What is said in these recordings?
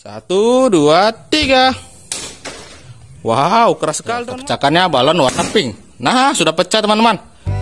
1, 2, 3. Wow, keras sekali teman-teman. Pecahkannya balon warna pink. Nah, sudah pecah teman-teman.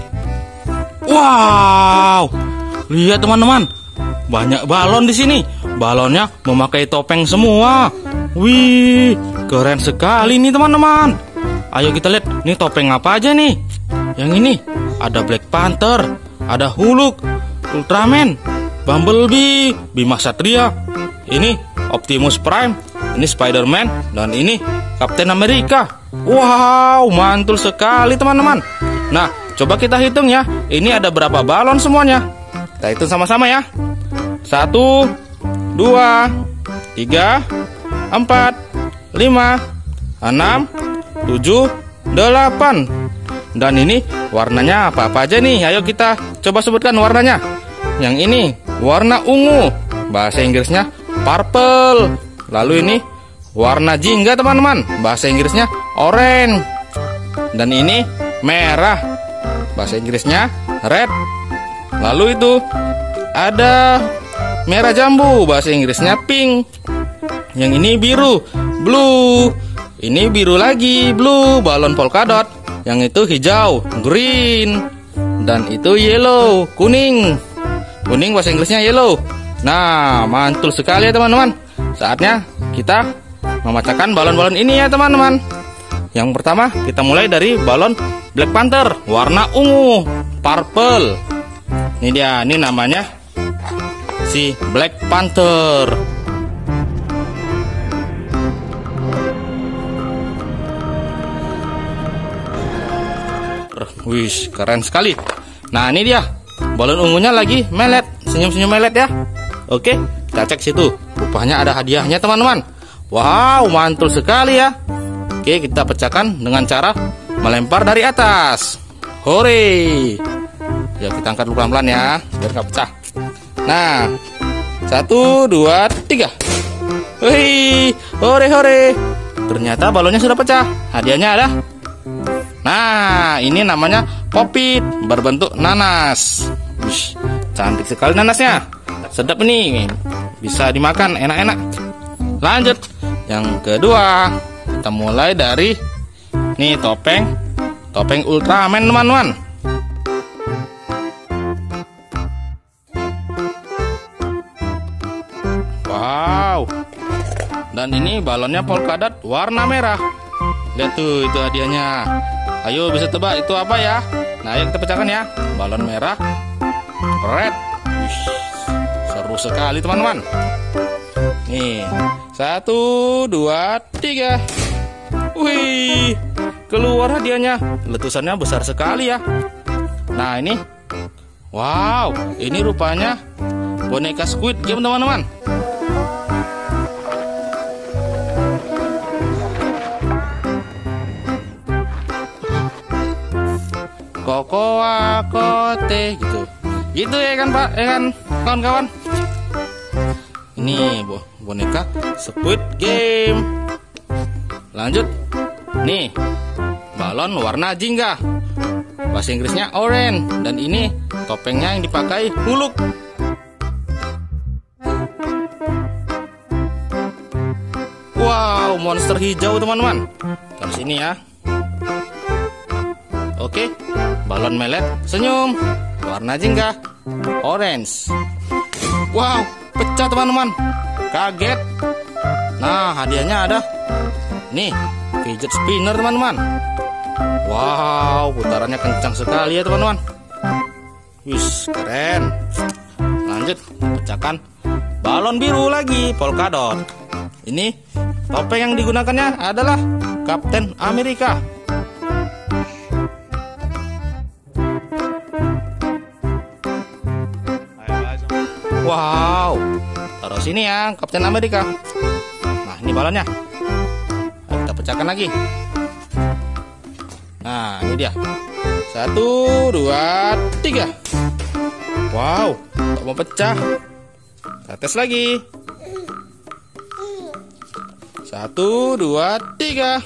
Wow, lihat teman-teman, banyak balon di sini. Balonnya memakai topeng semua. Wih, keren sekali nih teman-teman. Ayo kita lihat, nih topeng apa aja nih? Yang ini ada Black Panther, ada Hulk, Ultraman, Bumblebee, Bima Satria. Ini Optimus Prime, ini Spider-Man, dan ini Captain America. Wow, mantul sekali teman-teman. Nah, coba kita hitung ya. Ini ada berapa balon semuanya? Kita hitung sama-sama ya. 1, 2, 3, 4, 5, 6, 7, 8. Dan ini warnanya apa-apa aja nih? Ayo kita coba sebutkan warnanya. Yang ini warna ungu, bahasa Inggrisnya purple. Lalu ini warna jingga teman-teman, bahasa Inggrisnya orange. Dan ini merah, bahasa Inggrisnya red. Lalu itu ada merah jambu, bahasa Inggrisnya pink. Yang ini biru, blue. Ini biru lagi, blue, balon polka dot. Yang itu hijau, green. Dan itu yellow, kuning. Kuning bahasa Inggrisnya yellow. Nah, mantul sekali ya teman-teman. Saatnya kita memecahkan balon-balon ini ya teman-teman. Yang pertama kita mulai dari balon Black Panther warna ungu, purple. Ini dia, ini namanya si Black Panther. Wih, keren sekali. Nah, ini dia, balon ungunya lagi melet, senyum-senyum melet ya. Oke, kita cek situ. Rupanya ada hadiahnya teman-teman. Wow, mantul sekali ya. Oke, kita pecahkan dengan cara melempar dari atas. Hore. Ya, kita angkat dulu pelan-pelan ya, biar nggak pecah. Nah, 1, 2, 3. Wih, hore hore. Ternyata balonnya sudah pecah. Hadiahnya ada. Nah, ini namanya popit berbentuk nanas. Wih, cantik sekali nanasnya. Sedap ini, bisa dimakan enak-enak. Lanjut, yang kedua kita mulai dari nih topeng Ultraman teman-teman. Wow, dan ini balonnya polka dot warna merah. Lihat tuh, itu hadiahnya. Ayo bisa tebak itu apa ya? Nah, ayo kita pecahkan ya. Balon merah, red. Wih, seru sekali teman-teman. Nih, 1, 2, 3. Wih, keluar hadiahnya. Letusannya besar sekali ya. Nah, ini, wow, ini rupanya boneka Squid Game teman-teman. Kokoa kote gitu. Gitu ya kan Pak, ya kan kawan-kawan. Ini boneka Squid Game. Lanjut. Nih, balon warna jingga. Bahasa Inggrisnya orange. Dan ini topengnya yang dipakai Hulk. Wow, monster hijau teman-teman. Taruh sini ya. Oke, balon melet senyum warna jingga orange. Wow, pecah teman-teman. Kaget. Nah, hadiahnya ada nih, fidget spinner teman-teman. Wow, putarannya kencang sekali ya teman-teman. Wis, keren. Lanjut, pecahkan balon biru lagi, polka dot. Ini topeng yang digunakannya adalah Captain America. Wow, taruh sini ya, Captain America. Nah, ini balonnya. Nah, kita pecahkan lagi. Nah, ini dia. 1, 2, 3. Wow, tak mau pecah. Kita tes lagi. 1, 2, 3.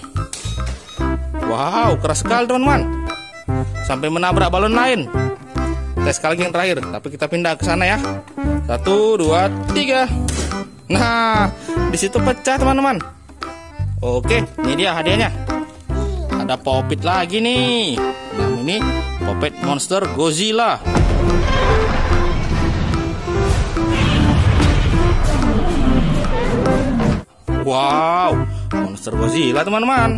Wow, keras sekali teman-teman. Sampai menabrak balon lain. Tes sekali lagi yang terakhir, tapi kita pindah ke sana ya. 1, 2, 3. Nah, di habis itu pecah teman-teman. Oke, ini dia hadiahnya. Ada Popit lagi nih. Nah, ini Popit Monster Godzilla. Wow, Monster Godzilla teman-teman.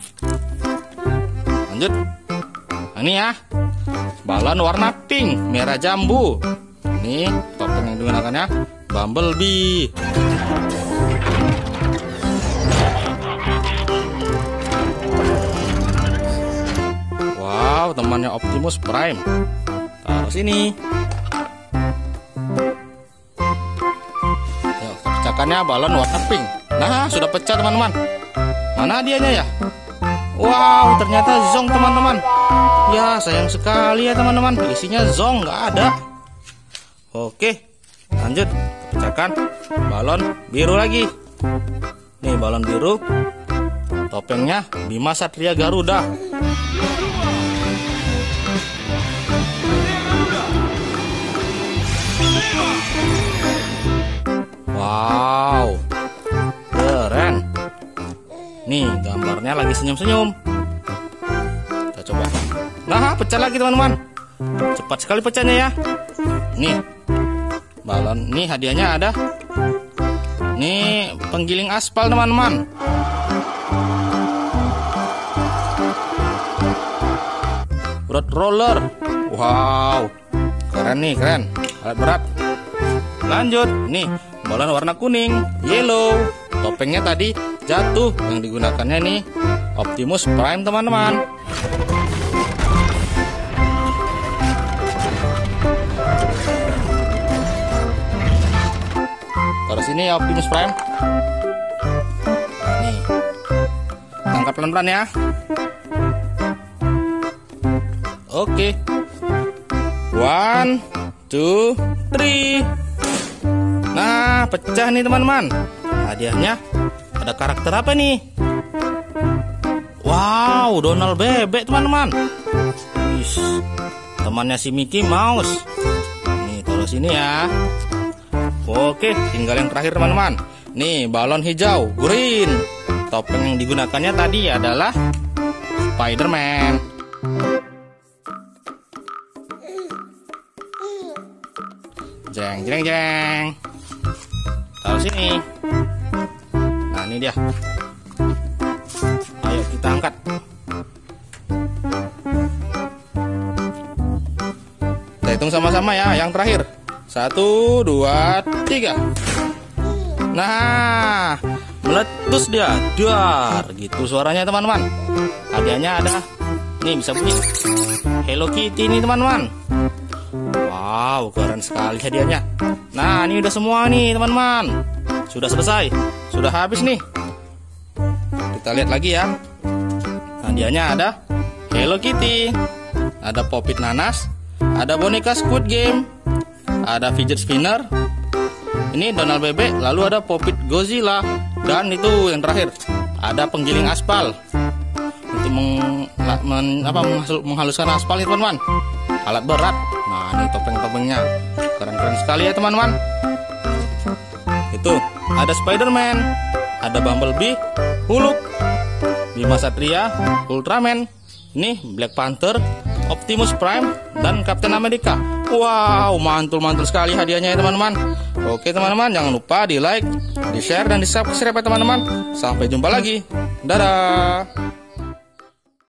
Lanjut. Nah, ini ya, balon warna pink, merah jambu. Ini topeng yang digunakannya Bumblebee. Wow, temannya Optimus Prime. Taruh sini. Yuk, pecahkannya balon warna pink. Nah, sudah pecah teman-teman. Mana hadiahnya ya? Wow, ternyata Zong teman-teman. Ya, sayang sekali ya teman-teman. Isinya Zong nggak ada. Oke, lanjut. Pecahkan balon biru lagi. Nih balon biru. Topengnya Bima Satria Garuda. Wow, keren. Nih gambarnya lagi senyum-senyum. Kita coba. Nah, pecah lagi teman-teman. Cepat sekali pecahnya ya. Nih balon, nih hadiahnya ada. Nih penggiling aspal teman-teman. Road roller. Wow, keren nih, keren. Alat berat. Lanjut, nih balon warna kuning, yellow. Topengnya tadi jatuh, yang digunakannya nih Optimus Prime teman-teman. Taruh sini ya Optimus Prime. Nih, tangkap pelan-pelan ya. Oke. 1, 2, 3. Nah, pecah nih teman-teman. Hadiahnya ada karakter apa nih? Wow, Donald Bebek teman-teman. Wih, temannya si Mickey Mouse. Nih, taruh sini ya. Oke, tinggal yang terakhir teman-teman. Nih, balon hijau, green. Topeng yang digunakannya tadi adalah Spider-Man. Jeng, jeng, jeng. Taruh sini. Nah, ini dia. Ayo kita angkat. Kita hitung sama-sama ya. Yang terakhir. 1, 2, 3. Nah, meletus dia. Dar, gitu suaranya teman-teman. Hadiahnya ada. Nih bisa bunyi Hello Kitty nih teman-teman. Wow, keren sekali hadiahnya. Nah, ini udah semua nih teman-teman. Sudah selesai. Sudah habis nih. Kita lihat lagi ya. Hadiahnya ada Hello Kitty, ada Popit nanas, ada boneka Squid Game, ada fidget spinner. Ini Donald Bebek, lalu ada Popit Godzilla, dan itu yang terakhir ada penggiling aspal untuk menghaluskan aspal nih teman-teman. Alat berat. Nah, ini topeng-topengnya keren-keren sekali ya teman-teman. Itu ada Spider-Man, ada Bumblebee, Hulk, Bima Satria, Ultraman, ini Black Panther, Optimus Prime, dan Captain America. Wow, mantul-mantul sekali hadiahnya ya teman-teman. Oke teman-teman, jangan lupa di like, di share, dan di subscribe ya teman-teman. Sampai jumpa lagi. Dadah.